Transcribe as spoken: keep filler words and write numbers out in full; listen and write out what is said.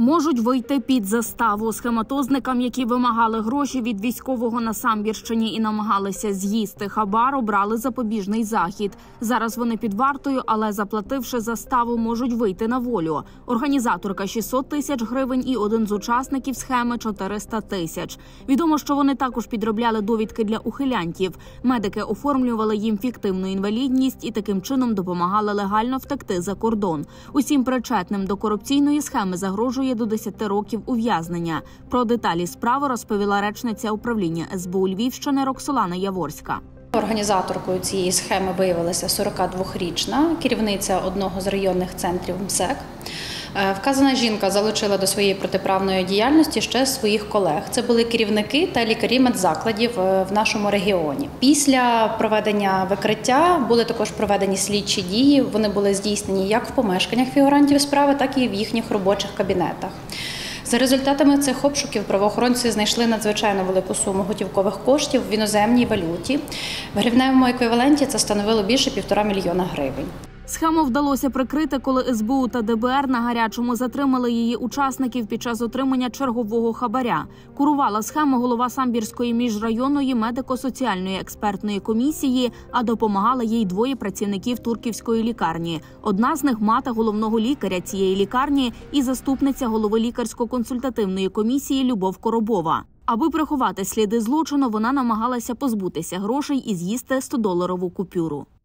Можуть вийти під заставу. Схематозникам, які вимагали гроші від військового на Самбірщині і намагалися з'їсти хабар, обрали запобіжний захід. Зараз вони під вартою, але заплативши заставу, можуть вийти на волю. Організаторка – шістсот тисяч гривень і один з учасників схеми – чотириста тисяч. Відомо, що вони також підробляли довідки для ухилянтів. Медики оформлювали їм фіктивну інвалідність і таким чином допомагали легально втекти за кордон. Усім причетним до корупційної схеми загрожує до десяти років ув'язнення. Про деталі справи розповіла речниця управління ес бе у Львівщини Роксолана Яворська. Організаторкою цієї схеми виявилася сорокадвохрічна керівниця одного з районних центрів МСЕК. Вказана жінка залучила до своєї протиправної діяльності ще своїх колег. Це були керівники та лікарі медзакладів в нашому регіоні. Після проведення викриття були також проведені слідчі дії. Вони були здійснені як в помешканнях фігурантів справи, так і в їхніх робочих кабінетах. За результатами цих обшуків правоохоронці знайшли надзвичайно велику суму готівкових коштів в іноземній валюті. В гривневому еквіваленті це становило більше півтора мільйона гривень. Схему вдалося прикрити, коли ес бе у та де бе ер на гарячому затримали її учасників під час отримання чергового хабаря. Курувала схему голова Самбірської міжрайонної медико-соціальної експертної комісії, а допомагали їй двоє працівників турківської лікарні. Одна з них – мати головного лікаря цієї лікарні і заступниця голови лікарсько-консультативної комісії Любов Коробова. Аби приховати сліди злочину, вона намагалася позбутися грошей і з'їсти стодоларову купюру.